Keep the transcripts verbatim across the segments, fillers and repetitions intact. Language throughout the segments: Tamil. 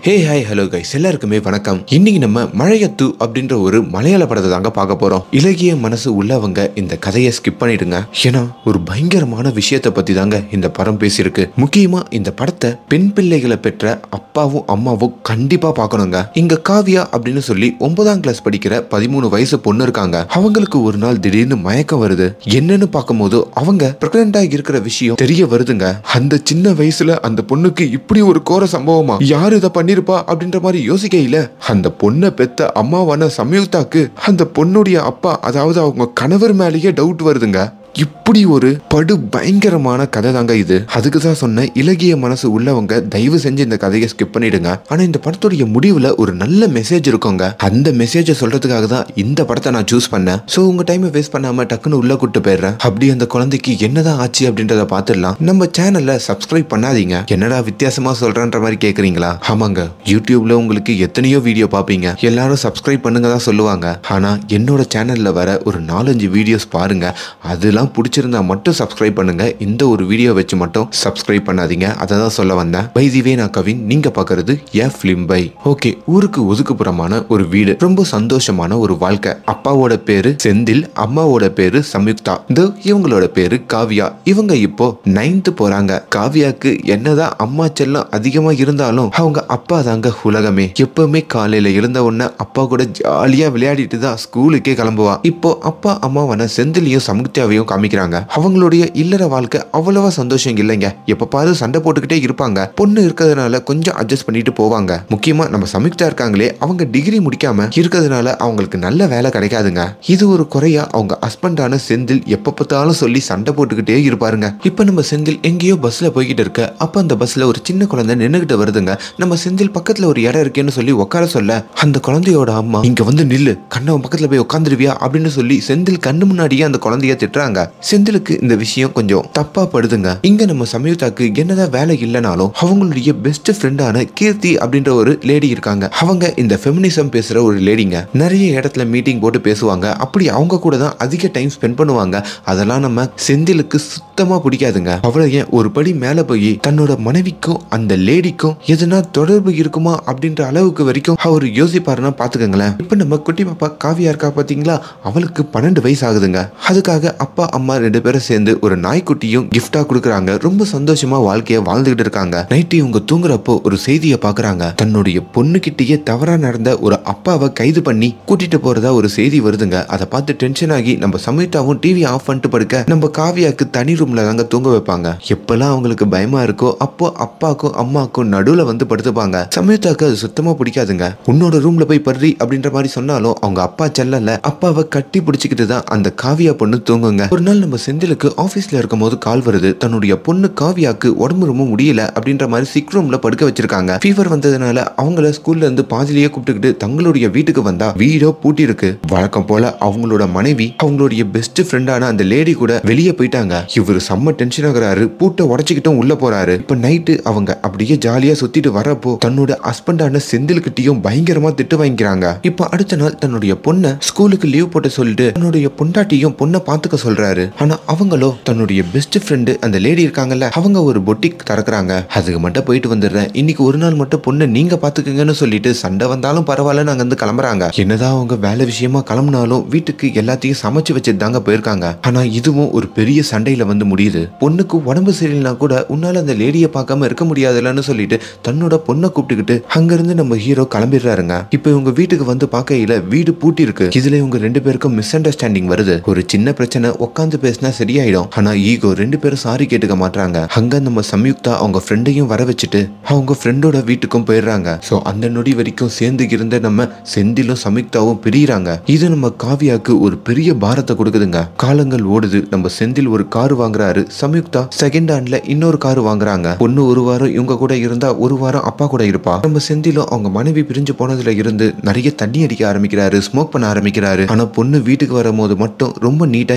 ஹே ஹாய் ஹலோ கைஸ், எல்லாருக்குமே வணக்கம். இன்னைக்கு நம்ம மழையத்து அப்படின்ற ஒரு மலையாள படத்தை தாங்க பார்க்க போறோம். இலகிய மனசு உள்ளவங்க இந்த கதையை ஸ்கிப் பண்ணிடுங்க. ஏன்னா ஒரு பயங்கரமான விஷயத்தை பத்தி தாங்க இந்த படம் பேசியிருக்கு. முக்கியமா இந்த படத்தை பெண் பிள்ளைகளை பெற்ற அப்பாவும் அம்மாவும் கண்டிப்பா பார்க்கணுங்க. இங்க காவியா அப்படின்னு சொல்லி ஒன்பதாம் கிளாஸ் படிக்கிற பதிமூணு வயசு பொண்ணு இருக்காங்க. அவங்களுக்கு ஒரு நாள் திடீர்னு மயக்கம் வருது. என்னன்னு பார்க்கும்போது அவங்க பிரெக்னண்டா இருக்கிற விஷயம் தெரிய வருதுங்க. அந்த சின்ன வயசுல அந்த பொண்ணுக்கு இப்படி ஒரு கோர சம்பவமா, யாரு இதை பண்ணி இருப்பா அப்படின்ற மாதிரி யோசிக்கையில அந்த பொண்ணை பெத்த அம்மாவான சம்யுக்தாக்கு அந்த பொண்ணுடைய அப்பா, அதாவது அவங்க கணவர் மேலேயே டவுட் வருதுங்க. இப்படி ஒரு படு பயங்கரமான கதை தாங்க இது. அதுக்கு தான் சொன்ன இலகிய மனசு உள்ளவங்க தயவு செஞ்சு இந்த கதையை ஸ்கிப் பண்ணிடுங்க. ஆனா இந்த படத்துடைய முடிவுல ஒரு நல்ல மெசேஜ் இருக்குங்க. அந்த மெசேஜை சொல்றதுக்காக தான் இந்த படத்தை நான் சூஸ் பண்ணேன். சோ உங்க டைமை வேஸ்ட் பண்ணாம டக்குன்னு உள்ள கூட்டு போயிடுறேன். அப்படி அந்த குழந்தைக்கு என்னதான் ஆச்சு அப்படின்றத பாத்துடலாம். நம்ம சேனல்ல சப்ஸ்கிரைப் பண்ணாதீங்க. என்னடா வித்தியாசமா சொல்றன்ற மாதிரி கேக்குறீங்களா? ஆமாங்க, யூடியூப்ல உங்களுக்கு எத்தனையோ வீடியோ பாப்பீங்க, எல்லாரும் சப்ஸ்கிரைப் பண்ணுங்க தான் சொல்லுவாங்க. ஆனா என்னோட சேனல்ல வர ஒரு நாலஞ்சு வீடியோஸ் பாருங்க, அதெல்லாம் பிடிச்சிருந்தா மட்டும் சப்ஸ்கிரைப் பண்ணுங்க. இந்த ஒரு வீடியோ வச்சு மட்டும் சப்ஸ்கிரைப் பண்ணாதீங்க. அதை தான் சொல்ல வந்தேன். பை தி வே, நான் கவின், நீங்க பாக்குறது ஏ ஃபிலிம் பை. ஓகே, ஊருக்கு ஒதுக்குப்புறமான ஒரு வீடு, ரொம்ப சந்தோஷமான ஒரு வாழ்க்கை. அப்பாவோட பேரு செந்தில், அம்மாவோட பேரு சம்யுக்தா, இந்த இவங்களோட பேரு காவியா. இவங்க இப்போ நைன்த் போறாங்க. காவியாக்கு என்னதான் அம்மா செல்லம் அதிகமா இருந்தாலும் அவங்க அப்பா தாங்க உலகமே. எப்பவுமே காலையில இருந்த உடனே அப்பா கூட ஜாலியா விளையாடிட்டு தான் ஸ்கூலுக்கே கிளம்புவா. இப்போ அப்பா அம்மாவான செந்திலையும் சம்யுக்தாவையும் காமிக்கிறாங்க. அவங்களுடைய இல்லற வாழ்க்கை அவ்வளவா சந்தோஷம் இல்லைங்க. எப்ப பாரு சண்டை போட்டுக்கிட்டே இருப்பாங்க. பொண்ணு இருக்கிறதுனால கொஞ்சம் அட்ஜஸ்ட் பண்ணிட்டு போவாங்க. முக்கியமா நம்ம சம்யுக்தா இருக்காங்களே, அவங்க டிகிரி முடிக்காம இருக்கிறதுனால அவங்களுக்கு நல்ல வேலை கிடைக்காதுங்க. இது ஒரு குறையா அவங்க ஹஸ்பண்டான செந்தில் எப்ப பார்த்தாலும் சொல்லி சண்டை போட்டுக்கிட்டே இருப்பாருங்க. இப்ப நம்ம செந்தில் எங்கேயோ பஸ்ல போய்கிட்டு இருக்க, அப்ப அந்த பஸ்ல ஒரு சின்ன குழந்தை நின்னுகிட்டு வருதுங்க. நம்ம செந்தில் பக்கத்துல ஒரு இடம் இருக்கேன்னு சொல்லி உட்கார சொல்ல, அந்த குழந்தையோட அம்மா இங்க வந்து நில்லு, கண்ணவன் பக்கத்துல போய் உட்காந்துருவியா அப்படின்னு சொல்லி செந்தில் கண்ணு முன்னாடியே அந்த குழந்தைய திட்டுறாங்க. செந்திலுக்கு இந்த விஷயம் கொஞ்சம் தப்பா படுதுங்க. இங்க நம்ம சம்யுக்தாக்கு என்னதான் வேலை இல்லைனாலும் அவங்களுடைய பெஸ்ட் ஃப்ரெண்டான கீர்த்தி அப்படின்ற ஒரு லேடி இருக்காங்க. அவங்க இந்த ஃபெமினிசம் பேசுற ஒரு லேடிங்க. நிறைய இடத்துல மீட்டிங் போட்டு பேசுவாங்க. அப்படி அவங்க கூட தான் அதிக டைம் ஸ்பெண்ட் பண்ணுவாங்க. அதெல்லாம் நம்ம செந்திலுக்கு சுத்தமா பிடிக்காதுங்க. அவளை ஏன் ஒரு படி மேல போய் தன்னோட மனைவிக்கும் அந்த லேடிக்கும் எதுனா தொடர்பு இருக்குமா அப்படின்ற அளவுக்கு வரைக்கும் அவர் யோசிப்பாருன்னா பாத்துக்கங்களேன். இப்ப நம்ம குட்டி பாப்பா காவியா இருக்கா பாத்தீங்களா, அவளுக்கு பன்னெண்டு வயசு ஆகுதுங்க. அதுக்காக அப்பா அம்மா ரெண்டு பேரும் சேர்ந்து ஒரு நாய்க்குட்டியும் கிஃப்டா கொடுக்குறாங்க. ரொம்ப சந்தோஷமா வாழ்க்கைய வாழ்ந்துகிட்டு இருக்காங்க. நைட்டு இவங்க தூங்குறப்போ ஒரு செய்தியை பாக்குறாங்க. தன்னுடைய பொண்ணுகிட்டயே தவறா நடந்த ஒரு அப்பாவை கைது பண்ணி கூட்டிட்டு போறதா ஒரு செய்தி வருதுங்க. அதை பார்த்து டென்ஷன் ஆகி நம்ம சம்யுக்தாவும் டிவி ஆஃப் பண்ணிட்டு படுக்க, நம்ம காவியாக்கு தனி ரூம்ல தாங்க தூங்க வைப்பாங்க. எப்பெல்லாம் அவங்களுக்கு பயமா இருக்கோ அப்போ அப்பாக்கும் அம்மாக்கும் நடுவுல வந்து படுத்துப்பாங்க. சம்யுக்தாக்கு அது சுத்தமா பிடிக்காதுங்க. உன்னோட ரூம்ல போய் படுறி அப்படின்ற மாதிரி சொன்னாலும் அவங்க அப்பா செல்லல, அப்பாவை கட்டி பிடிச்சிக்கிட்டு தான் அந்த காவியா பொண்ணு தூங்குங்க. ஒரு நாள் நம்ம செந்திலுக்கு ஆபீஸ்ல இருக்கும் போது கால் வருது. தன்னுடைய பொண்ணு காவியாக்கு உடம்பு ரொம்ப முடியல அப்படின்ற மாதிரி சிக் ரூம்ல படுக்க வச்சிருக்காங்க. ஃபீவர் வந்ததுனால அவங்கள ஸ்கூல்ல இருந்து பாதிலேயே கூப்பிட்டுக்கிட்டு தங்களுடைய வீட்டுக்கு வந்தா வீடோ பூட்டி இருக்கு. வழக்கம் போல அவங்களோட மனைவி அவங்களுடைய பெஸ்ட் ஃப்ரெண்டான அந்த லேடி கூட வெளியே போயிட்டாங்க. இவரு செம்ம டென்ஷன் ஆகுறாரு. பூட்டை உடச்சிக்கிட்டும் உள்ள போறாரு. இப்ப நைட்டு அவங்க அப்படியே ஜாலியா சுத்திட்டு வரப்போ தன்னோட ஹஸ்பண்டான செந்தில்கிட்டையும் பயங்கரமா திட்டு வாங்கிக்கிறாங்க. இப்ப அடுத்த நாள் தன்னுடைய பொண்ணை ஸ்கூலுக்கு லீவ் போட்டு சொல்லிட்டு தன்னுடைய பொண்டாட்டியும் பொண்ணை பாத்துக்க சொல்றாரு. ஆனா அவங்களோ தன்னுடைய பெஸ்ட் ஃப்ரெண்டு அந்த லேடி இருக்காங்கல்ல, அவங்க ஒரு பொட்டிக் திறக்கிறாங்க. அதுக்கு மட்டும் போயிட்டு வந்துடுறேன், இன்னைக்கு ஒரு நாள் மட்டும் பொண்ணை நீங்க பாத்துக்கங்கன்னு சொல்லிட்டு சண்டை வந்தாலும் பரவாயில்ல நாங்க வந்து கிளம்புறாங்க. என்னதான் அவங்க வேலை விஷயமா கிளம்புனாலும் வீட்டுக்கு எல்லாத்தையும் சமைச்சு வச்சுட்டு தாங்க போயிருக்காங்க. ஆனா இதுவும் ஒரு பெரிய சண்டையில வந்து முடியுது. பொண்ணுக்கு உடம்பு சரியில்லைனா கூட உன்னால அந்த லேடியை பார்க்காம இருக்க முடியாதுல்லன்னு சொல்லிட்டு தன்னோட பொண்ணை கூப்பிட்டுக்கிட்டு அங்கிருந்து நம்ம ஹீரோ கிளம்பிடுறாருங்க. இப்ப இவங்க வீட்டுக்கு வந்து பார்க்கையில வீடு பூட்டி இருக்கு. இதுல இவங்க ரெண்டு பேருக்கும் மிஸ் அண்டர்ஸ்டாண்டிங் வருது. ஒரு சின்ன பிரச்சனை உட்காந்து பேசினா சரியாயிடும். ஆனா ஈகோ ரெண்டு பேரும் சாரி கேட்டுக்க மாட்டாங்க. அங்க நம்ம சம்யுக்தா அவங்க ஃப்ரெண்டையும் வர வச்சுட்டு அவங்க ஃப்ரெண்டோட வீட்டுக்கும் போயிடுறாங்க. சோ அந்த நொடி வரைக்கும் சேர்ந்து இருந்த நம்ம செந்திலும் சம்யுக்தாவும் பிரியிறாங்க. இது நம்ம காவியாக்கு ஒரு பெரிய பாரத்தை கொடுக்குதுங்க. காலங்கள் ஓடுது. நம்ம செந்தில் ஒரு கார் வாங்குறாரு. சம்யுக்தா செகண்ட் ஹேண்ட்ல இன்னொரு கார் வாங்குறாங்க. பொண்ணு ஒரு வாரம் இவங்க கூட இருந்தா ஒரு வாரம் அப்பா கூட இருப்பா. நம்ம செந்திலும் அவங்க மனைவி பிரிஞ்சு போனதுல இருந்து நிறைய தண்ணி அடிக்க ஆரம்பிக்கிறாரு, ஸ்மோக் பண்ண ஆரம்பிக்கிறாரு. ஆனா பொண்ணு வீட்டுக்கு வரும்போது மட்டும் ரொம்ப நீட்டா இருப்பாருங்க.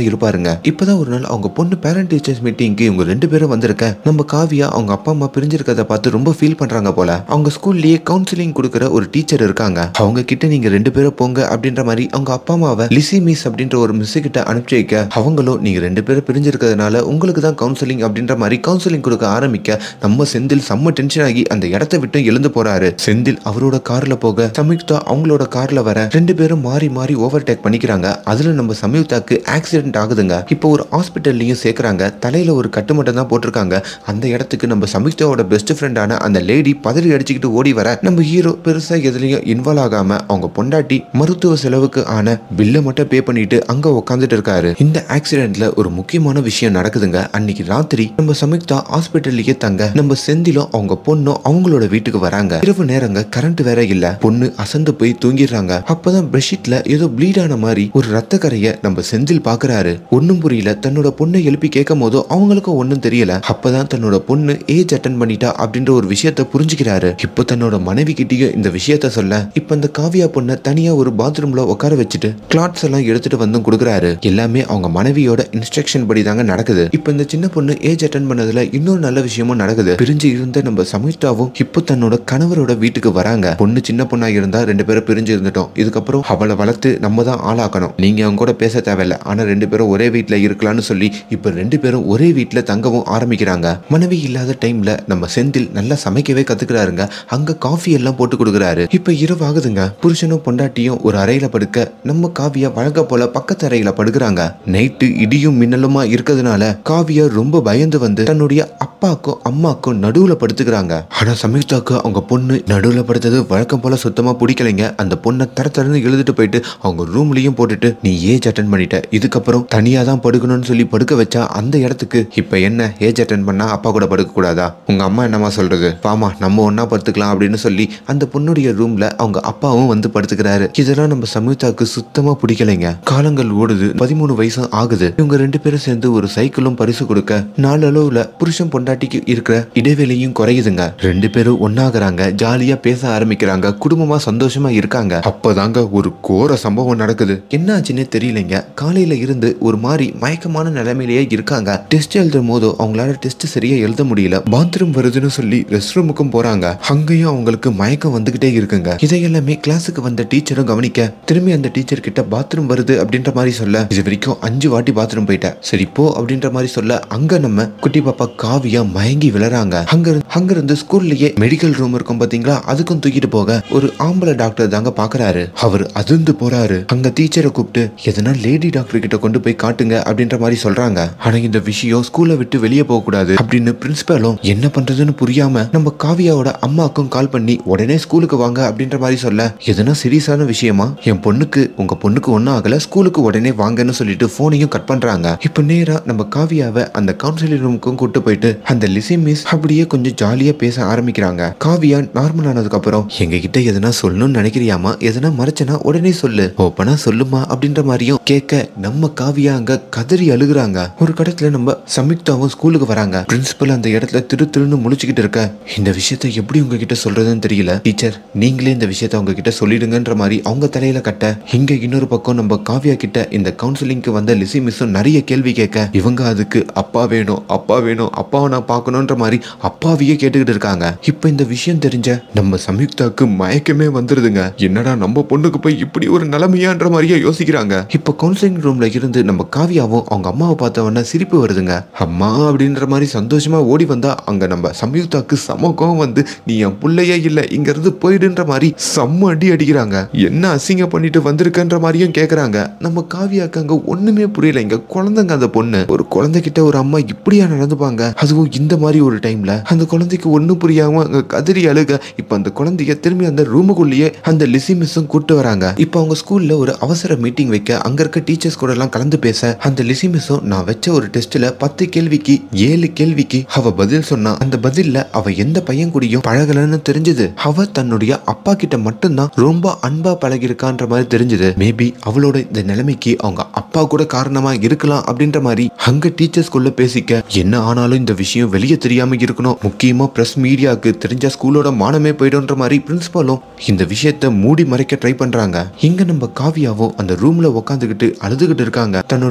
இருக்காங்க. இப்பதான் ஒரு நாள் அவங்க பொண்ணு பேரண்ட் டீச்சர்ஸ் மீட்டிங்க்கு இவங்க ரெண்டு பேரும் வந்திருக்க நம்ம காவியா அவங்க அப்பா அம்மா பிரிஞ்சிருக்கிறத பார்த்து ரொம்ப ஃபீல் பண்றாங்க போல. அவங்க ஸ்கூல்லயே கவுன்சிலிங் கொடுக்குற ஒரு டீச்சர் இருக்காங்க. அவங்க கிட்ட நீங்க ரெண்டு பேரும் போங்க அப்படின்ற மாதிரி அவங்க அப்பா அம்மாவை லிசி மிஸ் அப்படின்ற ஒரு மிஸ் கிட்ட அனுப்பிச்சு வைக்க அவங்களும் நீங்க ரெண்டு பேரும் பிரிஞ்சிருக்கிறதுனால உங்களுக்கு தான் கவுன்சிலிங் அப்படின்ற மாதிரி கவுன்சிலிங் கொடுக்க ஆரம்பிக்க நம்ம செந்தில் செம்ம டென்ஷன் ஆகி அந்த இடத்தை விட்டு எழுந்து போறாரு. செந்தில் அவரோட கார்ல போக சம்யுக்தா அவங்களோட கார்ல வர ரெண்டு பேரும் மாறி மாறி ஓவர்டேக் பண்ணிக்கிறாங்க. அதுல நம்ம சம்யுக்தாக்கு ஆக்சிடென்ட் ஆகுதுங்க. இப்போ ஒரு ஹாஸ்பிட்டல்லையும் சேர்க்கறாங்க. தலையில ஒரு கட்டு மட்டும் தான் போட்டிருக்காங்க. அந்த இடத்துக்கு நம்ம சம்யுக்தாவோட பெஸ்ட் ஃப்ரெண்டான அந்த லேடி பதறி அடிச்சுக்கிட்டு ஓடி வர நம்ம ஹீரோ பெருசா எதுலயும் இன்வால்வ் ஆகாம அவங்க பொண்டாட்டி மருத்துவ செலவுக்கு ஆன பில்ல மட்டும் பே பண்ணிட்டு அங்க உட்காந்துட்டு இருக்காரு. இந்த ஆக்சிடென்ட்ல ஒரு முக்கியமான விஷயம் நடக்குதுங்க. அன்னைக்கு ராத்திரி நம்ம சம்யுக்தா ஹாஸ்பிட்டல்லையே தங்க நம்ம செந்திலும் அவங்க பொண்ணும் அவங்களோட வீட்டுக்கு வராங்க. இரவு நேரங்க கரண்ட் வேற இல்ல. பொண்ணு அசந்து போய் தூங்கிடுறாங்க. அப்பதான் பெட்ஷீட்ல ஏதோ ப்ளீட் ஆன மாதிரி ஒரு ரத்த கரைய நம்ம செந்தில் பாக்குறாரு. ஒன்னும் புரியல. தன்னோட பொண்ணை எழுப்பி கேட்கும் போது அவங்களுக்கும் ஒன்னும் தெரியல. அப்பதான் தன்னோட பொண்ணு ஏஜ் அட்டன் பண்ணிட்டா அப்படின்ற ஒரு விஷயத்த புரிஞ்சுக்கிறாரு. இப்போ தன்னோட மனைவி கிட்டயும் இந்த விஷயத்த சொல்ல இப்ப இந்த காவியா பொண்ணை தனியா ஒரு பாத்ரூம்ல உட்கார வச்சுட்டு கிளாத்ஸ் எல்லாம் எடுத்துட்டு வந்து கொடுக்குறாரு. எல்லாமே அவங்க மனைவியோட இன்ஸ்ட்ரக்ஷன் படி தாங்க நடக்குது. இப்ப இந்த சின்ன பொண்ணு ஏஜ் அட்டன் பண்ணதுல இன்னொரு நல்ல விஷயமும் நடக்குது. பிரிஞ்சு இருந்த நம்ம சம்யுக்தாவும் இப்போ தன்னோட கணவரோட வீட்டுக்கு வராங்க. பொண்ணு சின்ன பொண்ணா இருந்தா ரெண்டு பேரும் பிரிஞ்சு இருந்துட்டோம். இதுக்கப்புறம் அவளை வளர்த்து நம்ம தான் ஆளாக்கணும். நீங்க அவங்க கூட பேச தேவையில்ல. ஆனா ரெண்டு பேரும் ஒரே வீட்டுல இருக்கலாம்னு சொல்லி இப்ப ரெண்டு பேரும் ஒரே வீட்டுல தங்கவும் ஆரம்பிக்கிறாங்க. மனைவி இல்லாத டைம்ல நம்ம செந்தில் நல்லா சமைக்கவே கத்துக்கிறாருங்க. அங்க காஃபி எல்லாம் போட்டு கொடுக்குறாரு. இப்ப இரவு ஆகுதுங்க. புருஷனும் பொண்டாட்டியும் ஒரு அறையில படுக்க நம்ம காவியா வழக்க போல பக்கத்து அறையில படுக்கிறாங்க. நைட்டு இடியும் மின்னலுமா இருக்கிறதுனால காவியா ரொம்ப பயந்து வந்து தன்னுடைய அப்பாக்கும் அம்மாக்கும் நடுவுல படுத்துக்கிறாங்க. ஆனா சம்யுக்தாக்கு அவங்க பொண்ணு நடுவுல படுத்தது வழக்கம் போல சுத்தமா பிடிக்கலைங்க. அந்த பொண்ணை தர தரன்னு எழுதிட்டு போயிட்டு அவங்க ரூம்லயும் போட்டுட்டு நீ ஏஜ் அட்டன் பண்ணிட்ட, இதுக்கப்புறம் தனியா தான் படுக்கணும்னு சொல்லி படுக்க வச்சா அந்த இடத்துக்கு இப்ப என்ன ஏஜ் அட்டன் பண்ணா அப்பா கூட படுக்க கூடாதா, உங்க அம்மா என்னமா சொல்றது, பாமா நம்ம ஒன்னா படுத்துக்கலாம் அப்படின்னு சொல்லி அந்த பொண்ணுடைய ரூம்ல அவங்க அப்பாவும் வந்து படுத்துக்கிறாரு. இதெல்லாம் நம்ம சம்யுக்தாக்கு சுத்தமா பிடிக்கலைங்க. காலங்கள் ஓடுது. பதிமூணு வயசும் ஆகுது. இவங்க ரெண்டு பேரும் சேர்ந்து ஒரு சைக்கிளும் பரிசு கொடுக்க நாளளவுல புருஷன் பொண்டாட்டிக்கு இருக்கிற இடைவெளியும் குறையுதுங்க. ரெண்டு பேரும் ஒன்னாகிறாங்க. ஜாலியா பேச ஆரம்பிக்கிறாங்க. குடும்பமா சந்தோஷமா இருக்காங்க. அப்பதாங்க ஒரு கோர சம்பவம் நடக்குது. என்ன ஆச்சுன்னே தெரியலைங்க. காலையில இருந்து ஒரு மாதிரி மயக்கமான நிலைமையிலேயே இருக்காங்க. டெஸ்ட் எழுதும் போது அவங்களால டெஸ்ட் சரியா எழுத முடியல. பாத்ரூம் வருதுன்னு சொல்லி ரெஸ்ட் ரூமுக்கும் போறாங்க. அங்கேயும் அவங்களுக்கு மயக்கம் வந்துகிட்டே இருக்குங்க. இதையெல்லாமே கிளாஸுக்கு வந்த டீச்சரும் கவனிக்க திரும்பி அந்த டீச்சர் கிட்ட பாத்ரூம் வருது அப்படின்ற மாதிரி சொல்ல இது வரைக்கும் அஞ்சு வாட்டி பாத்ரூம் போயிட்டேன், சரி போ அப்படின்ற மாதிரி சொல்ல அங்க நம்ம குட்டி பாப்பா காவியா மயங்கி விழறாங்க. அங்க அங்க இருந்து ஸ்கூல்லயே மெடிக்கல் ரூம் இருக்கும் பாத்தீங்களா, அதுக்கும் தூக்கிட்டு போக ஒரு ஆம்பளை டாக்டர் தாங்க பாக்குறாரு. அவர் அதிர்ந்து போறாரு. அங்க டீச்சரை கூப்பிட்டு எதனா லேடி டாக்டர் கிட்ட கொண்டு போய் காட்டுங்க அப்படின்ற மாதிரி சொல்றாங்க. ஆனா இந்த விஷயம் ஸ்கூலை விட்டு வெளியே போக கூடாது அப்படின்னு பிரின்சிபலும் என்ன பண்றதுன்னு புரியாம நம்ம காவியாவோட அம்மாக்கும் கால் பண்ணி உடனே ஸ்கூலுக்கு வாங்க அப்படின்ற மாதிரி சொல்ல எதனா சீரியஸான விஷயமா, என் பொண்ணுக்கு உங்க பொண்ணுக்கு ஒன்னும் ஆகல, ஸ்கூலுக்கு உடனே வாங்கன்னு சொல்லிட்டு போனையும் கட் பண்றாங்க. இப்ப நேரா நம்ம காவியாவை அந்த கவுன்சிலிங் ரூமுக்கும் கூட்டு போயிட்டு அந்த லிசி மிஸ் அப்படியே கொஞ்சம் ஜாலியா பேச ஆரம்பிக்கிறாங்க. காவியா நார்மல் ஆனதுக்கு அப்புறம் எங்க கிட்ட எதனா சொல்லணும்னு நினைக்கிறியாமா, எதனா மறைச்சனா உடனே சொல்லு, ஓப்பனா சொல்லுமா அப்படின்ற மாதிரியும் கேட்க நம்ம காவியா அங்க கதறி அழுகுறாங்க. ஒரு கடத்துல நம்ம சம்யுக்தாவும் ஸ்கூலுக்கு வராங்க. பிரின்சிபல் அந்த இடத்துல திரு திருன்னு முழிச்சுக்கிட்டு இருக்க இந்த விஷயத்த எப்படி உங்ககிட்ட சொல்றதுன்னு தெரியல டீச்சர், நீங்களே இந்த விஷயத்த அவங்க கிட்ட சொல்லிடுங்கன்ற மாதிரி அவங்க தலையில கட்ட இங்க இன்னொரு பக்கம் நம்ம காவியா கிட்ட இந்த கவுன்சிலிங்க்கு வந்த லிசி மிஸ்ஸும் நிறைய கேள்வி கேட்க இவங்க அதுக்கு அப்பா வேணும் அப்பா வேணும் அப்பாவை நான் பார்க்கணும்ன்ற மாதிரி அப்பாவையே கேட்டுக்கிட்டு இருக்காங்க. இப்ப இந்த விஷயம் தெரிஞ்ச நம்ம சம்யுக்தாக்கு மயக்கமே வந்துருதுங்க. என்னடா நம்ம பொண்ணுக்கு போய் இப்படி ஒரு நிலைமையான்ற மாதிரியே யோசிக்கிறாங்க. இப்ப கவுன்சிலிங் ரூம்ல இருந்து நம்ம காவியாவும் அவங்க அம்மாவை பார்த்தவன சிரிப்பு வருதுங்க. அம்மா அப்படின்ற மாதிரி சந்தோஷமா ஓடி வந்தா அங்க நம்ம சம்யுக்தாக்கு சமக்கம் வந்து நீ என் பிள்ளையே இல்ல இங்க இருந்து போயிடுன்ற மாதிரி செம்ம அடி அடிக்கிறாங்க. என்ன அசிங்க பண்ணிட்டு வந்திருக்கன்ற மாதிரியும் கேக்குறாங்க. நம்ம காவியாக்கு அங்க ஒண்ணுமே புரியல. இங்க குழந்தைங்க, அந்த பொண்ணு ஒரு குழந்தைகிட்ட ஒரு அம்மா இப்படியா நடந்துப்பாங்க, அதுவும் இந்த மாதிரி ஒரு டைம்ல அந்த குழந்தைக்கு ஒண்ணு புரியாம அங்க கதறி அழுக. இப்ப அந்த குழந்தைய திரும்பி அந்த ரூமுக்குள்ளேயே அந்த லிசி மிஸ்ஸும் கூட்டு வராங்க. இப்ப அவங்க ஸ்கூல்ல ஒரு அவசர மீட்டிங் வைக்க அங்க இருக்க டீச்சர்ஸ் கூட எல்லாம் கலந்து பேச அந்த லிசி மிஸ்ஸும் நான் வச்ச ஒரு டெஸ்ட்ல பத்து கேள்விக்கு ஏழு கேள்விக்கு அவ பதில் சொன்னா அந்த பதில்ல அவ எந்த பையன் கூடயும் பழகலன்னு தெரிஞ்சது. அவ தன்னுடைய அப்பா கிட்ட மட்டும்தான் ரொம்ப அன்பா பழகிருக்கான்ற மாதிரி தெரிஞ்சது. மேபி அவளோட இந்த நிலைமைக்கு அவங்க அப்பா கூட காரணமா இருக்கலாம் அப்படின்ற மாதிரி அங்க டீச்சர்ஸ்குள்ள பேசிக்க என்ன ஆனாலும் இந்த விஷயம் வெளியே தெரியாம இருக்கணும், முக்கியமா பிரஸ் மீடியாவுக்கு தெரிஞ்ச ஸ்கூலோட மானமே போயிடும்ன்ற மாதிரி பிரின்சிபலும் இந்த விஷயத்த மூடி மறைக்க ட்ரை பண்றாங்க. இங்க நம்ம காவியாவும் அந்த ரூம்ல உட்காந்துக்கிட்டு அழுதுகிட்டு இருக்காங்க. தன்னுடைய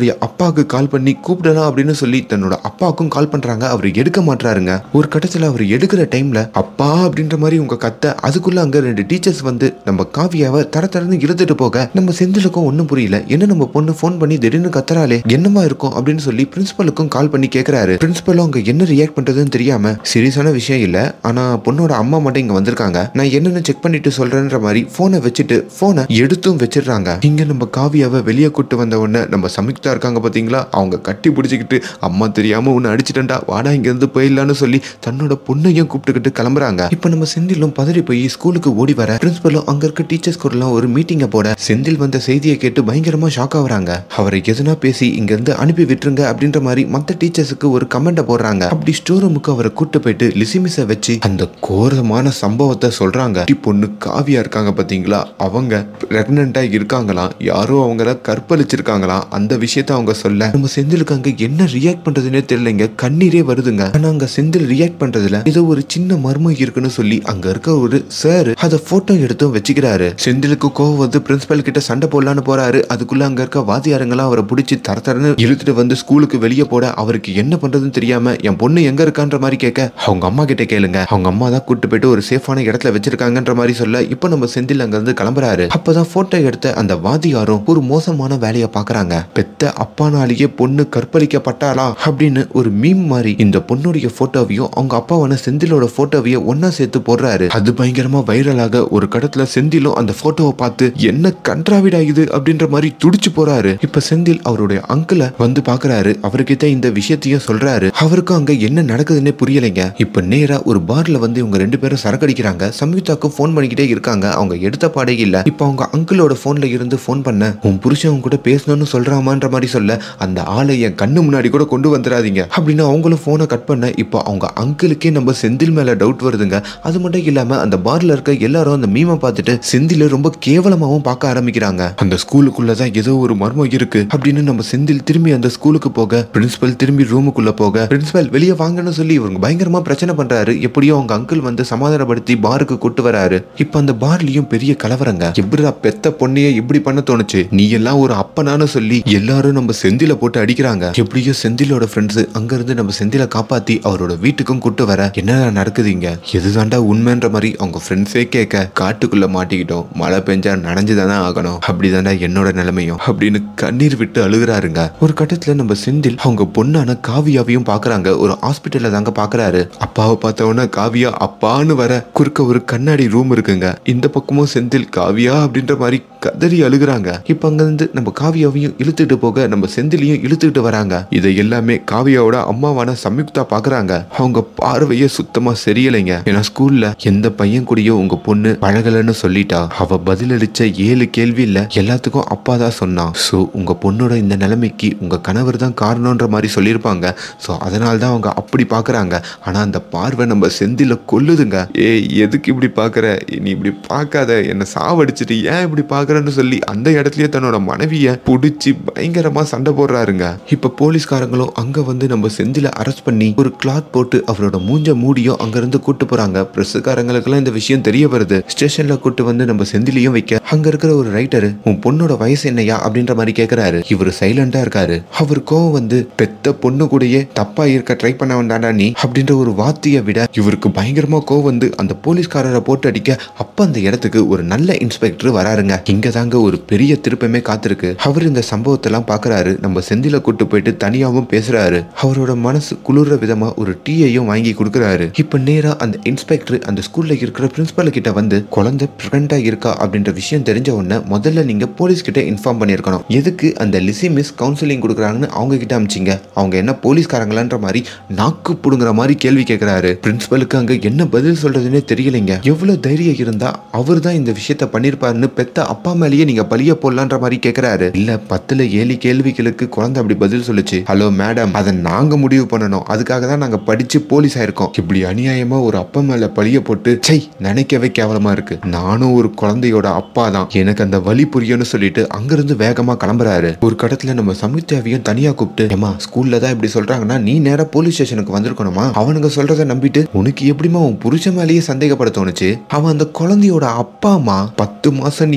தன்னுடைய அப்பாவுக்கு கால் பண்ணி கூப்பிடலாம் அப்படின்னு சொல்லி தன்னோட அப்பாவுக்கும் கால் பண்றாங்க. அவர் எடுக்க மாட்டாருங்க. ஒரு கட்டத்துல அவர் எடுக்கிற டைம்ல அப்பா அப்படின்ற மாதிரி உங்க கத்த, அதுக்குள்ள அங்க ரெண்டு டீச்சர்ஸ் வந்து நம்ம காவியாவை தர தரன்னு இழுத்துட்டு போக நம்ம செந்திலுக்கும் ஒன்னும் புரியல. என்ன நம்ம பொண்ணு போன் பண்ணி திடீர்னு கத்துறாளே, என்னமா இருக்கும் அப்படின்னு சொல்லி பிரின்சிபலுக்கும் கால் பண்ணி கேக்குறாரு. பிரின்சிபலும் அங்க என்ன ரியாக்ட் பண்றதுன்னு தெரியாம, சீரியஸான விஷயம் இல்ல, ஆனா பொண்ணோட அம்மா மட்டும் இங்க வந்திருக்காங்க, நான் என்னன்னு செக் பண்ணிட்டு சொல்றேன்ற மாதிரி போனை வச்சுட்டு போனை எடுத்தும் வச்சிடுறாங்க. இங்க நம்ம காவியாவை வெளியே கூட்டு வந்த உடனே நம்ம சமிக்தா இருக்காங்க பாத்தீங்களா, அவங்க கட்டி பிடிச்சிக்கிட்டு அம்மா தெரியாம உன்னை அடிச்சுட்டா வாடா இங்க இருந்து போயிடலான்னு சொல்லி தன்னோட பொண்ணையும் கூப்பிட்டுக்கிட்டு கிளம்புறாங்க. இப்ப நம்ம செந்திலும் பதறி போய் ஸ்கூலுக்கு ஓடி வர பிரின்சிபலும் அங்க இருக்க டீச்சர்ஸ் கூட ஒரு மீட்டிங்க போட செந்தில் வந்த செய்தியை கேட்டு பயங்கரமா ஷாக் ஆகுறாங்க. அவரை எதுனா பேசி இங்க இருந்து அனுப்பி விட்டுருங்க அப்படின்ற மாதிரி மத்த டீச்சர்ஸுக்கு ஒரு கமெண்ட போடுறாங்க. அப்படி ஸ்டோர் ரூமுக்கு அவரை கூட்டு போயிட்டு லிசிமிஸ வச்சு அந்த கோரமான சம்பவத்தை சொல்றாங்க. பொண்ணு காவியா இருக்காங்க பாத்தீங்களா, அவங்க பிரெக்னண்டா இருக்காங்களாம், யாரோ அவங்கள கற்பழிச்சிருக்காங்களாம். அந்த விஷயத்த அவங்க சொல்ல நம்ம செந்திலுக்கு அங்க என்ன ரியாக்ட் பண்றதுன்னே தெரியலங்க, கண்ணீரே வருதுங்க. ஆனா அங்க செந்தில் ரியாக்ட் பண்றதுல ஏதோ ஒரு சின்ன மர்மம் இருக்குன்னு சொல்லி அங்க இருக்க ஒரு சார் அத போட்டோ எடுத்தும் வச்சுக்கிறாரு. செந்திலுக்கு கோவம் வந்து பிரின்சிபல் கிட்ட சண்டை போடலான்னு போறாரு. அதுக்குள்ள அங்க இருக்க வாத்தியாரங்களாம் அவரை பிடிச்சி தர தரன்னு இழுத்துட்டு வந்து ஸ்கூலுக்கு வெளியே போட அவருக்கு என்ன பண்றதுன்னு தெரியாம என் பொண்ணு எங்க இருக்கான்ற மாதிரி கேட்க, அவங்க அம்மா கிட்ட கேளுங்க, அவங்க அம்மா தான் கூட்டு போயிட்டு ஒரு சேஃபான இடத்துல வச்சிருக்காங்கன்ற மாதிரி சொல்ல இப்ப நம்ம செந்தில் அங்க இருந்து கிளம்புறாரு. அப்பதான் போட்டோ எடுத்த அந்த வாதியாரும் ஒரு மோசமான வேலையை பாக்குறாங்க. பெத்த அப்பானாலேயே பொண்ணு கற்பழிக்கப்பட்டாளா அப்படின்னு ஒரு மீம் மாதிரி இந்த பொண்ணுடைய போட்டோவையும் அவங்க அப்பாவான செந்திலோட போட்டோவையும் ஒன்னா சேர்த்து போடுறாரு. அது பயங்கரமா வைரலாக ஒரு கடத்துல செந்திலும் அந்த போட்டோவை பார்த்து என்ன கன்றாவிடா இது அப்படின்ற மாதிரி துடிச்சு போறாரு. இப்ப செந்தில் அவருடைய அங்கிளை வந்து பாக்குறாரு. அவர்கிட்ட இந்த விஷயத்தையும் சொல்றாரு. அவருக்கும் அங்க என்ன நடக்குதுன்னே புரியலைங்க. இப்ப நேரா ஒரு பார்ல வந்து இவங்க ரெண்டு பேரும் சரக்கடிக்கிறாங்க. சம்யுக்தாக்கு போன் பண்ணிக்கிட்டே இருக்காங்க. அவங்க எடுத்த பாடே இல்ல. இப்ப அவங்க அங்கிளோட போன்ல இருந்து போன் பண்ண, உன் புருஷன் கூட பேசணும்னு சொல்றாமான்ற மாதிரி சொல்ல, அந்த ஆளை என் கண்ணு முன்னாடி கூட கொண்டு வந்துடாதீங்க அப்படின்னு அவங்களும் போனை கட் பண்ண, இப்போ அவங்க அங்கிளுக்கே நம்ம செந்தில் மேல டவுட் வருதுங்க. அது மட்டும் இல்லாம அந்த பார்ல இருக்க எல்லாரும் அந்த மீமை பார்த்துட்டு செந்தில ரொம்ப கேவலமாவும் பார்க்க ஆரம்பிக்கிறாங்க. அந்த ஸ்கூலுக்குள்ளதான் ஏதோ ஒரு மர்மம் இருக்கு அப்படின்னு நம்ம செந்தில் திரும்பி அந்த ஸ்கூலுக்கு போக, பிரின்சிபல் திரும்பி ரூமுக்குள்ள போக, பிரின்சிபல் வெளியே வாங்கன்னு சொல்லி இவங்க பயங்கரமா பிரச்சனை பண்றாரு. எப்படியோ அவங்க அங்கிள் வந்து சமாதானப்படுத்தி பாருக்கு கூட்டு வராரு. இப்ப அந்த பார்லயும் பெரிய கலவரங்க. எப்படிடா பெத்த பொண்ணையே இப்படி பண்ண தோணுச்சு, நீ எல்லாம் ஒரு அப்பனான்னு சொல்லி எல்லாரும் நம்ம செந்தில போட்டு அடிக்கிறாங்க. எப்படியோ செந்திலோட ஃப்ரெண்ட்ஸ் அங்க இருந்து நம்ம செந்தில காப்பாத்தி அவரோட வீட்டுக்கும் கூட்டு வர, என்ன நடக்குதுங்க, எதுதாண்டா உண்மைன்ற மாதிரி அவங்க ஃப்ரெண்ட்ஸே கேட்க, காட்டுக்குள்ள மாட்டிக்கிட்டோம், மழை பெஞ்சா நனைஞ்சுதானே ஆகணும், அப்படிதாண்டா என்னோட நிலைமையும் அப்படின்னு கண்ணீர் விட்டு அழுகுறாருங்க. ஒரு கட்டத்துல நம்ம செந்தில் அவங்க பொண்ணான காவியாவையும் பாக்குறாங்க. ஒரு ஹாஸ்பிட்டல்ல தாங்க பாக்குறாரு. அப்பாவை பார்த்தவொன்னா காவியா அப்பான்னு வர, குறுக்க ஒரு கண்ணாடி ரூம் இருக்குங்க. இந்த பக்கமும் செந்தில் காவியா அப்படின்ற மாதிரி கதறி அழுகுறாங்க. இப்ப அங்க இருந்து நம்ம காவியாவையும் இழுத்துட்டு போக நம்ம செந்திலையும் இழுத்துட்டு வராங்க. இதை எல்லாமே காவியாவோட அம்மாவான சம்யுக்தா பாக்குறாங்க. அவங்க பார்வையே சுத்தமா சரியில்லைங்க. ஏன்னா ஸ்கூல்ல எந்த பையன் கூடயோ உங்க பொண்ணு பழகலன்னு சொல்லிட்டா, அவ பதிலளிச்ச ஏழு கேள்வி இல்ல எல்லாத்துக்கும் அப்பா தான் சொன்னான். சோ உங்க பொண்ணோட இந்த நிலைமைக்கு உங்க கணவர் தான் காரணம்ன்ற மாதிரி சொல்லியிருப்பாங்க. சோ அதனால தான் அவங்க அப்படி பாக்குறாங்க. ஆனா அந்த பார்வை நம்ம செந்தில கொல்லுதுங்க. ஏய் எதுக்கு இப்படி பாக்குற, நீ இப்படி பார்க்காத, என்ன சாவடிச்சிட்டு ஏன் இப்படி பாக்குறன்னு சொல்லி அந்த இடத்துலயே தன்னோட மனைவிய புடிச்சு பயங்கரமா சண்டை போடுறாருங்க. இப்ப போலீஸ்காரங்களும் அங்க வந்து நம்ம செந்தில அரெஸ்ட் பண்ணி ஒரு கிளாத் போட்டு அவரோட மூஞ்ச மூடியும் அங்க இருந்து கூட்டு போறாங்க. பிரஸ்காரங்களுக்கு எல்லாம் இந்த விஷயம் தெரிய வருது. ஸ்டேஷன்ல கூட்டு வந்து நம்ம செந்திலையும் வைக்க, அங்க இருக்கிற ஒரு ரைட்டரு உன் பொண்ணோட வயசு என்னையா அப்படின்ற மாதிரி கேக்குறாரு. இவரு சைலண்டா இருக்காரு. அவர் கோவம் வந்து, பெத்த பொண்ணு கூடயே தப்பா இருக்க ட்ரை பண்ண வந்தாண்டா நீ அப்படின்ற ஒரு வார்த்தையை விட இவருக்கு பயங்கரமா கோவம் வந்து அந்த போலீஸ்காரரை போட்டு அடிக்க, அப்ப அந்த இடத்துக்கு ஒரு நல்ல இன்ஸ்பெக்டர் வராருங்க. இங்க தாங்க ஒரு பெரிய திருப்பமே காத்திருக்கு. அவர் இந்த சம்பவத்தை எல்லாம் பாக்குறாரு. நம்ம செந்தில கூட்டு போயிட்டு தனியாவும் பேசுறாரு. அவரோட மனசு குளிர்ற விதமா ஒரு டீயையும் வாங்கி கொடுக்குறாரு. இப்ப நேரா அந்த இன்ஸ்பெக்டர் அந்த ஸ்கூல்ல இருக்கிற பிரின்சிபல் கிட்ட வந்து, குழந்தை பிரெக்னண்டா இருக்கா அப்படின்ற விஷயம் தெரிஞ்ச உடனே முதல்ல நீங்க போலீஸ் கிட்ட இன்ஃபார்ம் பண்ணிருக்கணும். எதுக்கு அந்த லிசி மிஸ் கவுன்சிலிங் கொடுக்குறாங்கன்னு அவங்க கிட்ட அமிச்சிங்க, அவங்க என்ன போலீஸ்காரங்களான்ற மாதிரி நாக்கு புடுங்குற மாதிரி கேள்வி கேட்கிறாரு. பிரின்சிபலுக்கு அங்க என்ன பதில் சொல்றதுன்னே தெரியலைங்க. எவ்வளவு தைரியம் இருந்தா அவர் தான் இந்த விஷயத்த பண்ணிருப்பாருன்னு பெத்த அப்பா மேலேயே நீங்க பழிய போடலான்ற மாதிரி கேட்கிறாரு. இல்ல பத்துல ஏழு கேள்விகளுக்கு குழந்தை அப்படி பதில் சொல்லுச்சு. ஹலோ மேடம், அதை நாங்க முடிவு பண்ணணும், அதுக்காக தான் நாங்க படிச்சு போலீஸ் ஆயிருக்கோம். இப்படி அநியாயமா ஒரு அப்பா மேல பழிய போட்டு சை நினைக்கவே கேவலமா இருக்கு. நானும் ஒரு குழந்தையோட அப்பா தான், எனக்கு அந்த வலி புரியும்னு சொல்லிட்டு அங்கிருந்து வேகமா கிளம்புறாரு. ஒரு கடத்துல நம்ம சம்யுக்தாவையும் தனியா கூப்பிட்டு, ஏமா ஸ்கூல்ல தான் இப்படி சொல்றாங்கன்னா நீ நேரா போலீஸ் ஸ்டேஷனுக்கு வந்திருக்கணுமா, அவனுங்க சொல்றதை நம்பிட்டு உனக்கு எப்படிமா உன் புருஷ மேலேயே சந்தேகப்பட தோணுச்சு, அவன் அந்த குழந்தையோட அப்பாமா, பத்து மாசம் நீ எப்படி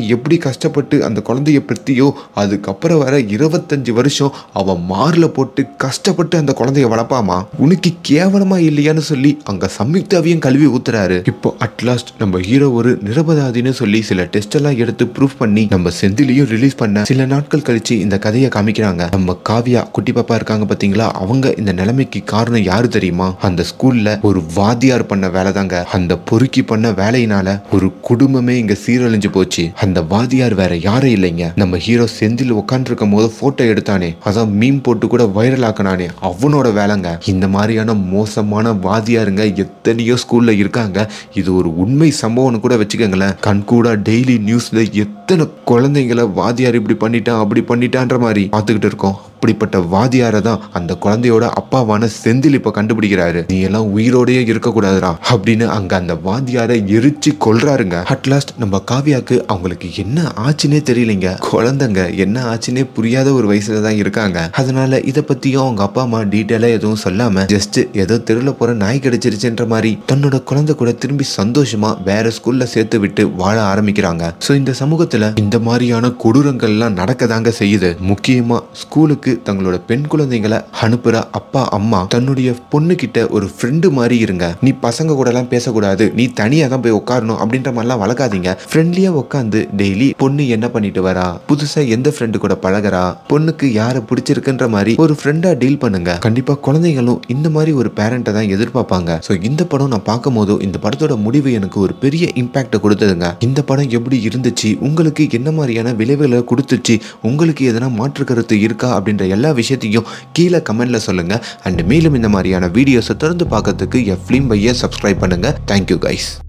கஷ்டப்பட்டு அந்த குழந்தைய பெற்றியோ அதுக்கப்புறம் வர இருபத்தஞ்சு வருஷம் அவன் மார்ல போட்டு கஷ்டப்பட்டு அந்த குழந்தைய வளர்ப்பாமா, உனக்கு கேவலமா இல்லையான்னு சொல்லி அங்க சம்யுக்தாவையும் கல்வி ஊத்துறாரு. இப்போ அட்லாஸ்ட் நம்ம ஹீரோ ஒரு நிரபராதின்னு சொல்லி சில டெஸ்ட் எல்லாம் எடுத்து ப்ரூஃப் பண்ணி நம்ம செந்திலையும் ரிலீஸ் பண்ண சில நாட்கள் கழிச்சு இந்த கதையை காமிக்கிறாங்க. நம்ம காவியா குட்டி பாப்பா இருக்காங்க பாத்தீங்களா, அவங்க இந்த நிலைமைக்கு காரணம் யாரு தெரியுமா? அந்த ஸ்கூல்ல ஒரு வாத்தியார் பண்ண வேலை தாங்க. அந்த பொறுக்கி பண்ண வேலையினால ஒரு குடும்பமே இங்க சீரழிஞ்சு போச்சு. அந்த வாத்தியார் வேற யாரும் இல்லைங்க, நம்ம ஹீரோ செந்தில் உட்கார்ந்து இருக்கும் போது போட்டோ எடுத்தானே, அதான் மீம் போட்டு கூட வைரல் ஆக்கினானே, அவனோட வேலைங்க. இந்த மாதிரியான மோசமான வாத்தியாருங்க எத்தனையோ ஸ்கூல்ல இருக்காங்க. இது ஒரு உண்மை சம்பவம்னு கூட வச்சுக்கோங்களேன். கண்கூடா டெய்லி நியூஸ்ல எத்தனை குழந்தைங்களை வாத்தியார் இப்படி பண்ணிட்டான் அப்படி பண்ணிட்டான்ற மாதிரி பார்த்துக்கிட்டு இருக்கோம். அப்படிப்பட்ட வாதியாரை தான் அந்த குழந்தையோட அப்பாவான செந்தில் இப்ப கண்டுபிடிக்கிறாரு. நீ எல்லாம் உயிரோடயே இருக்க கூடாதுரா அப்படின்னு அங்க அந்த வாதியாரை எரிச்சு கொல்றாருங்க. அட்லாஸ்ட் நம்ம காவியாக்கு அவங்களுக்கு என்ன ஆச்சுன்னே தெரியலைங்க. குழந்தைங்க என்ன ஆச்சுன்னே புரியாத ஒரு வயசுல தான் இருக்காங்க. அதனால இதை பத்தியும் அவங்க அப்பா அம்மா டீட்டெயிலா எதுவும் சொல்லாம ஜஸ்ட் ஏதோ தெருல போற நாய் கிடைச்சிருச்சுன்ற மாதிரி தன்னோட குழந்தை கூட திரும்பி சந்தோஷமா வேற ஸ்கூல்ல சேர்த்து விட்டு வாழ ஆரம்பிக்கிறாங்க. சோ இந்த சமூகத்துல இந்த மாதிரியான கொடூரங்கள் எல்லாம் நடக்கதாங்க செய்யுது. முக்கியமா ஸ்கூலுக்கு தங்களோட பெண் குழந்தைங்களை அனுப்புற அப்பா அம்மா தன்னுடைய பொண்ணு கிட்ட ஒரு ஃப்ரெண்டு மாதிரி இருங்க, நீ பசங்க கூட எல்லாம் பேசக்கூடாது, நீ தனியா தான் போய் உட்காரணும் அப்படின்ற மாதிரிலாம் வளர்க்காதீங்க. ஃப்ரெண்ட்லியா உட்காந்து டெய்லி பொண்ணு என்ன பண்ணிட்டு வரா, புதுசா எந்த ஃப்ரெண்டு கூட பழகிறா, பொண்ணுக்கு யாரை பிடிச்சிருக்குன்ற மாதிரி ஒரு ஃப்ரெண்டா டீல் பண்ணுங்க. கண்டிப்பா குழந்தைகளும் இந்த மாதிரி ஒரு பேரண்ட்டை தான் எதிர்பார்ப்பாங்க. ஸோ இந்த படம் நான் பார்க்கும் போது இந்த படத்தோட முடிவு எனக்கு ஒரு பெரிய இம்பாக்ட் கொடுத்ததுங்க. இந்த படம் எப்படி இருந்துச்சு, உங்களுக்கு என்ன மாதிரியான விளைவுகளை கொடுத்துச்சு, உங்களுக்கு எதனா மாற்று கருத்து இருக்கா அப்படின்ற எல்லா விஷயத்தையும் கீழே கமெண்ட்ல சொல்லுங்க. அண்ட் மேலும் இந்த மாதிரியான வீடியோஸை தொடர்ந்து பார்க்கறதுக்கு எஃப்லிம் பையை சப்ஸ்கிரைப் பண்ணுங்க. Thank you guys.